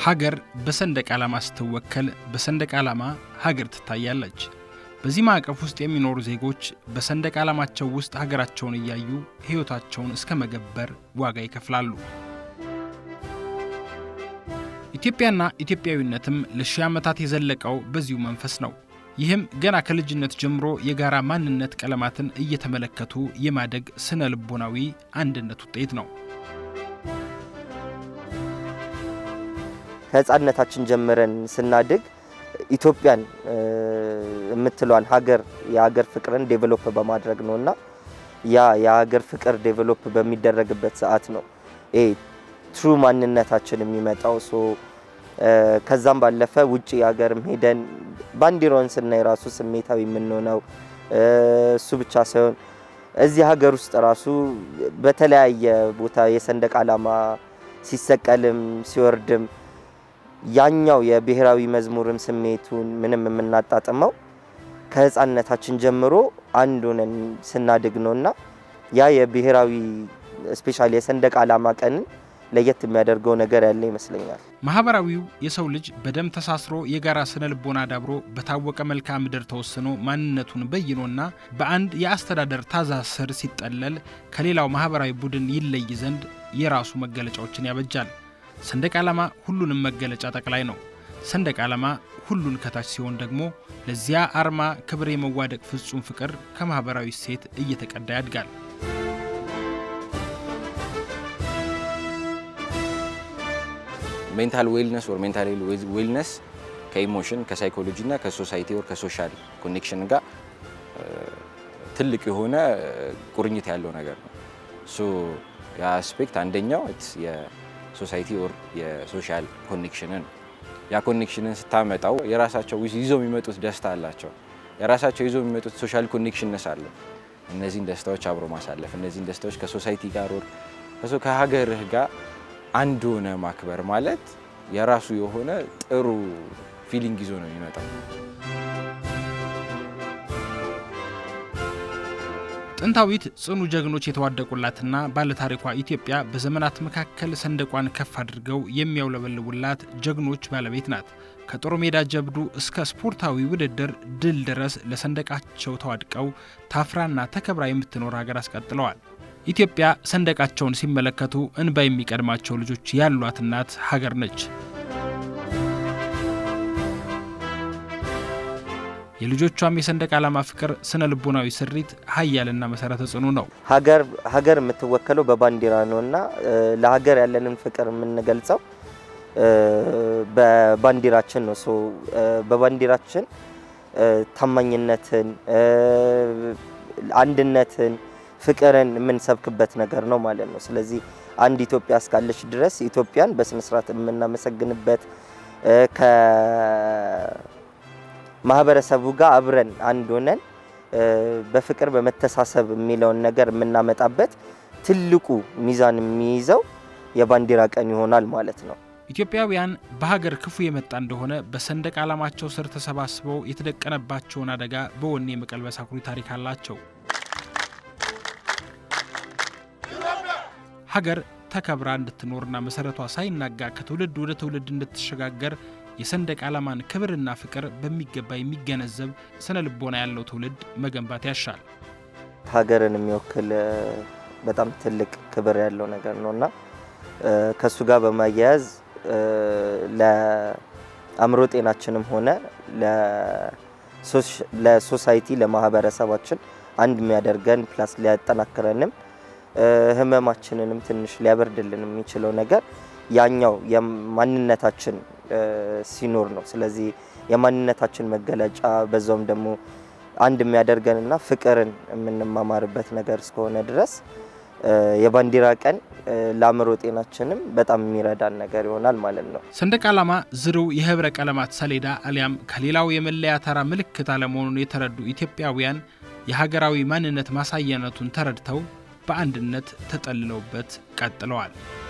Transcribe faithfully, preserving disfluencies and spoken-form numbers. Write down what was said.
ሀገር በሰንደቅ ዓላማ ስትወከል በሰንደቅ ዓላማ ሀገር ትታያለች። በዚህ ማዕቀፍ ውስጥ የሚኖሩ ዜጎች በሰንደቅ ዓላማቸው ውስጥ ሀገራቸውን እያዩ ህይወታቸውን እስከ መገበር ዋጋ ይከፍላሉ። ኢትዮጵያና ኢትዮጵያዊነትም ለሺህ ዓመታት የዘለቀው በዚሁ መንፈስ ነው። ይህም ገና ከልጅነት ጀምሮ የጋራ ማንነት ቀለማትን እየተመለከቱ የማደግ ስነ ልቦናዊ አንድነት ውጤት ነው። ከህፃንነታችን ጀምረን ስናድግ ኢትዮጵያን የምትሏን ሀገር የሀገር ፍቅርን ዴቨሎፕ በማድረግ ነውና ያ የሀገር ፍቅር ዴቨሎፕ በሚደረግበት ሰዓት ነው ኤ ትሩ ማንነታችን የሚመጣው ሶ ከዛም ባለፈ ውጪ ሀገርም ሄደን ባንዲራውን ስናይ ራሱ ስሜታዊ የምንሆነው እሱ ብቻ ሳይሆን እዚህ ሀገር ውስጥ ራሱ በተለያየ ቦታ የሰንደቅ ዓላማ ሲሰቀልም ሲወርድም ያኛው የብሔራዊ መዝሙርም ስሜቱን ምንም የምናጣጥመው ከህፃንነታችን ጀምሮ አንዱን ስናድግ ነውና ያ የብሔራዊ ስፔሻሊ የሰንደቅ ዓላማ ቀን ለየት የሚያደርገው ነገር ያለ ይመስለኛል። ማህበራዊው የሰው ልጅ በደም ተሳስሮ የጋራ ስነ ልቦና ዳብሮ በታወቀ መልካ ምድር ተወስኖ ማንነቱን በይኖና በአንድ የአስተዳደር ታዛዝ ስር ሲጠለል ከሌላው ማህበራዊ ቡድን ይለይ ዘንድ የራሱ መገለጫዎችን ያበጃል። ሰንደቅ ዓላማ ሁሉንም መገለጫ ጠቅላይ ነው። ሰንደቅ ዓላማ ሁሉን ከታች ሲሆን ደግሞ ለዚያ አርማ ክብር የመዋደቅ ፍጹም ፍቅር ከማህበራዊ ሴት እየተቀዳ ያድጋል። ሜንታል ዌልነስ or ሜንታል ዌልነስ ከኢሞሽን ከሳይኮሎጂ እና ከሶሳይቲ or ከሶሻል ኮኔክሽን ጋር ትልቅ የሆነ ቁርኝት ያለው ነገር ነው። ሶ ያ አስፔክት አንደኛው የሶሳይቲ or የሶሻል ኮኔክሽንን ያ ኮኔክሽንን ስታመጣው የራሳቸው ይዘው የሚመጡት ደስታ አላቸው። የራሳቸው ይዘው የሚመጡት ሶሻል ኮኔክሽንስ አለ። እነዚህን ደስታዎች አብሮ ማሳለፍ እነዚህን ደስታዎች ከሶሳይቲ ጋር or ከሶ ከሀገርህ ጋር አንድ ሆነ ማክበር ማለት የራሱ የሆነ ጥሩ ፊሊንግ ይዞ ነው የሚመጣው። ጥንታዊት ጽኑ ጀግኖች የተዋደቁላትና ባለ ታሪኳ ኢትዮጵያ በዘመናት መካከል ሰንደቋን ከፍ አድርገው የሚያውለበልቡላት ጀግኖች ባለቤት ናት። ከጦር ሜዳ ጀብዱ እስከ ስፖርታዊ ውድድር ድል ድረስ ለሰንደቃቸው ተዋድቀው ታፍራና ተከብራ የምትኖር ሀገር አስቀጥለዋል። ኢትዮጵያ ሰንደቃቸውን ሲመለከቱ እንባ የሚቀድማቸው ልጆች ያሏት እናት ሀገር ነች። የልጆቿም የሰንደቅ ዓላማ ፍቅር ስነ ልቦናዊ ስሪት ኃያልና መሰረተ ጽኑ ነው። ሀገር ሀገር የምትወከለው በባንዲራ ነውና ለሀገር ያለንን ፍቅር የምንገልጸው በባንዲራችን ነው። ሶ በባንዲራችን ታማኝነትን አንድነትን ፍቅርን የምንሰብክበት ነገር ነው ማለት ነው። ስለዚህ አንድ ኢትዮጵያ እስካለች ድረስ ኢትዮጵያን በስነ ስርዓት የምናመሰግንበት ከማህበረሰቡ ጋር አብረን አንድ ሆነን በፍቅር በመተሳሰብ የሚለውን ነገር የምናመጣበት ትልቁ ሚዛን የሚይዘው የባንዲራ ቀን ይሆናል ማለት ነው። ኢትዮጵያውያን በሀገር ክፉ የመጣ እንደሆነ በሰንደቅ ዓላማቸው ስር ተሰባስበው የተደቀነባቸውን አደጋ በወኔ መቀልበስ አኩሪ ታሪክ አላቸው። ሀገር ተከብራ እንድትኖርና መሰረቷ ሳይናጋ ከትውልድ ወደ ትውልድ እንድትሸጋገር የሰንደቅ ዓላማን ክብርና ፍቅር በሚገባ የሚገነዘብ ስነ ልቦና ያለው ትውልድ መገንባት ያሻል። ሀገርን የሚወክል በጣም ትልቅ ክብር ያለው ነገር ነውና ከሱ ጋር በማያያዝ ለአእምሮ ጤናችንም ሆነ ለሶሳይቲ ለማህበረሰባችን አንድ የሚያደርገን ፕላስ ሊያጠናክረንም ህመማችንንም ትንሽ ሊያበርድልን የሚችለው ነገር ያኛው የማንነታችን ሲኖር ነው። ስለዚህ የማንነታችን መገለጫ በዛውም ደግሞ አንድ የሚያደርገንና ፍቅርን የምንማማርበት ነገር እስከሆነ ድረስ የባንዲራ ቀን ለአእምሮ ጤናችንም በጣም የሚረዳን ነገር ይሆናል ማለት ነው። ሰንደቅ ዓላማ ዝሩ የህብረ ቀለማት ሰሌዳ አሊያም ከሌላው የመለያ ተራ ምልክት አለመሆኑን የተረዱ ኢትዮጵያውያን የሀገራዊ ማንነት ማሳያነቱን ተረድተው በአንድነት ተጠልለውበት ቀጥለዋል።